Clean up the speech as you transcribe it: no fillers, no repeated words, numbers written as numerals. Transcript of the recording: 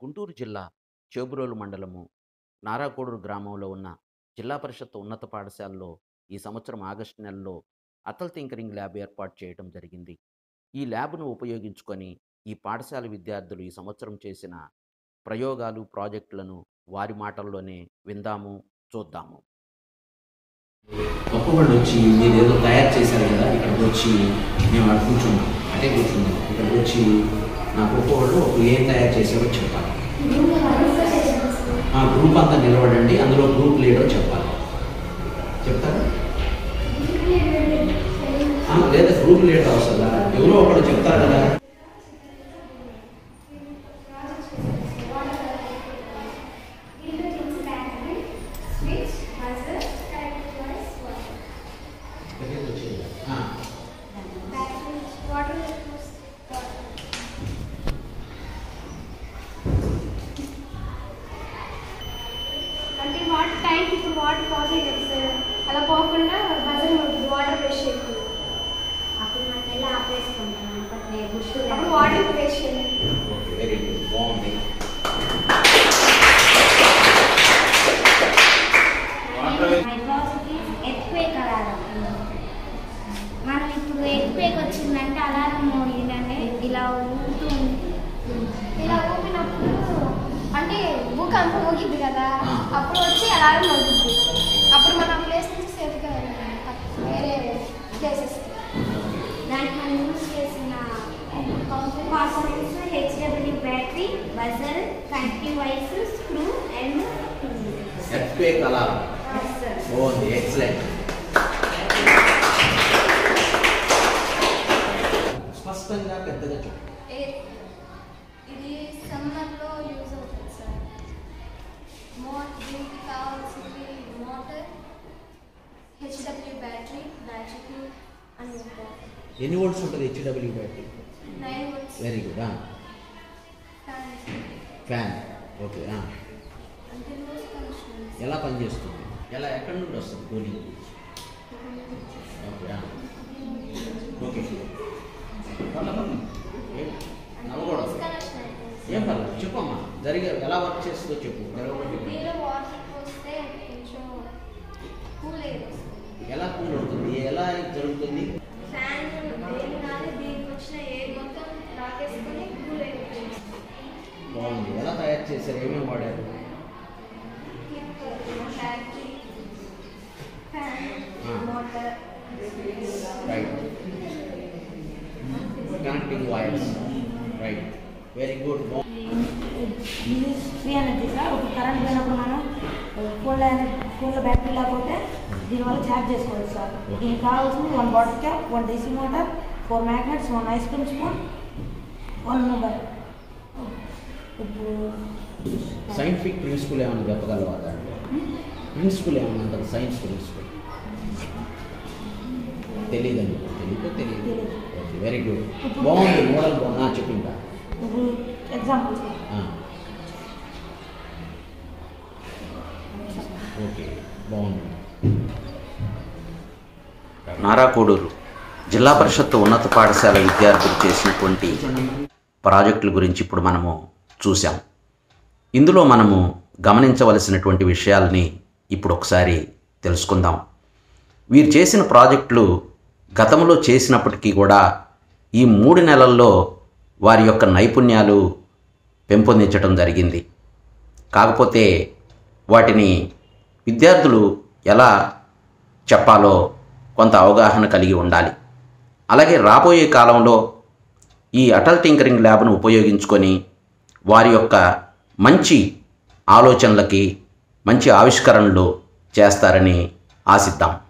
గుంటూరు జిల్లా చేబ్రోలు మండలము నారాకోడూరు గ్రామంలో ఉన్న జిల్లా పరిషత్ ఉన్నత పాఠశాలలో ఈ సంవత్సరం ఆగస్టు నెలలో అటల్ టింకరింగ్ ల్యాబ్ ఏర్పాటు చేయడం జరిగింది. ఈ ల్యాబ్ను ఉపయోగించుకొని ఈ పాఠశాల విద్యార్థులు ఈ సంవత్సరం చేసిన ప్రయోగాలు, ప్రాజెక్టులను వారి మాటల్లోనే విందాము, చూద్దాము. గొప్పవాళ్ళు వచ్చి మీరు ఏదో తయారు చేశారు కదా, ఇక్కడికి వచ్చి మేము అక్కడ కూర్చున్నాం, అటే కూర్చున్నాం. ఇక్కడికి వచ్చి నా గొప్పవాళ్ళు ఏం తయారు చేశారో చెప్పాలి. గ్రూప్ అంతా నిలబడండి, అందులో గ్రూప్ లీడర్ చెప్పాలి. చెప్తారా? లేదా గ్రూప్ లీడర్ అవసరం, ఎవరో ఒకరు చెప్తారు కదా. అంటే వాటర్ ట్యాంక్ ఇప్పుడు వాటర్ పాస్ అయ్యింది సార్, అలా పోకుండా బజర్ ఉంటుంది, వాటర్ వేస్ట్ చేయకుండా. అప్పుడు మనం ఎలా ఆపేసుకుంటాం, అప్పుడు వాటర్ వేస్ట్ చేయాలి. వెరీ గుడ్, బాగుంది. Earthquake alarm. మనం ఇప్పుడు ఎర్త్క్వేక్ వచ్చిందంటే అలారం మోగిందంటే ఇలా ఊపుతూ ఇలా ఊపినప్పుడు అంటే భూకంపం ఊగిద్ది కదా, అప్పుడు వచ్చి అలారం మోగిద్ది. అప్పుడు మన ప్లేస్ నుంచి సేఫ్గా వేరే ప్లేసెస్. దానికి మనం యూజ్ చేసిన components HW battery, buzzer, connecting wires, screw and earthquake alarm. బాగుంది, ఎక్సలెంట్. స్పష్టంగా పెద్దగా చెప్పు. ఇది సమ్మర్లో యూజ్ అవుతుంది సార్. దీనికి కావాల్సింది మోటార్, హెచ్డబ్ల్యూ బ్యాటరీ అని ఉంటుంది. ఎన్ని వోల్ట్స్ ఉంటుంది HW battery? 9 volts. Very good. Fan. Okay. అంటే లూజ్ కనెక్షన్. ఎలా పనిచేస్తుంది? ఎక్కడి నుండి వస్తుంది కూలింగ్? ఓకే. ఓకే, నవ్వకూడదు, ఏం పర్లేదు, చెప్పమ్మా. ఎలా వర్క్ చేస్తుందో చెప్పు. దీనిలో వాటర్ పోస్తే కొంచెం కూల్ అయ్యి వస్తుంది. ఎలా కూల్ అవుతుంది, ఎలా జరుగుతుంది? ఫ్యాన్ దీనికి వచ్చిన ఎయిర్ మొత్తం రాకేసుకొని కూల్ అయిపోతుంది. బాగుంది. ఎలా తయారు చేశారు, ఏమేమి వాడారు? Battery, fan, motor, right. Connecting wires. Right, very good. ఇది ఫ్రీ ఎనర్జీ సార్. ఒక కరెంట్ పోయినప్పుడు మనం ఫోన్లో బ్యాటరీ లేకపోతే దీనివల్ల ఛార్జ్ చేసుకోవచ్చు సార్. దీనికి కావాల్సింది 1 bottle cap, 1 DC motor, 4 magnets, 1 ice cream spoon, 1 mobile. ఇప్పుడు సైంటిఫిక్ ప్రిన్సిపల్ ఏమైనా చెప్పగలవా? దాంట్లో ప్రిన్సిపల్ ఏమైనా ఉంటుంది? సైన్స్ ప్రిన్సిపల్ తెలియదండి. తెలియదు. ఓకే, వెరీ గుడ్, బాగుంది. మోడల్ బాగుంది. చెప్పిందా? ఇప్పుడు ఎగ్జాంపుల్ సార్. ఓకే, బాగుంది. నారాకోడూరు జిల్లా పరిషత్ ఉన్నత పాఠశాల విద్యార్థులు చేసినటువంటి ప్రాజెక్టుల గురించి ఇప్పుడు మనము చూసాం. ఇందులో మనము గమనించవలసినటువంటి విషయాలని ఇప్పుడు ఒకసారి తెలుసుకుందాం. వీరు చేసిన ప్రాజెక్టులు గతంలో చేసినప్పటికీ కూడా ఈ 3 నెలల్లో వారి యొక్క నైపుణ్యాలు పెంపొందించడం జరిగింది. కాకపోతే వాటిని విద్యార్థులు ఎలా చెప్పాలో కొంత అవగాహన కలిగి ఉండాలి. అలాగే రాబోయే కాలంలో ఈ అటల్ టింకరింగ్ ల్యాబ్ను ఉపయోగించుకొని వారి యొక్క మంచి ఆలోచనలకి మంచి ఆవిష్కరణలు చేస్తారని ఆశిద్దాం.